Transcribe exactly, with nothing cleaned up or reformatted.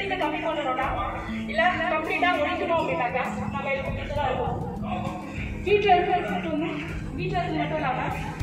சீட்டை கம்மி பண்ணணும்னா இல்லை கம்ப்ளீட்டாக ஒழிக்கணும் அப்படின்னாக்கா நம்ம இது தான் இருக்கும். வீட்டில் இருக்கிற ஃபுட்டு வந்து வீட்டில் இருக்கிறது மட்டும் இல்லாமல்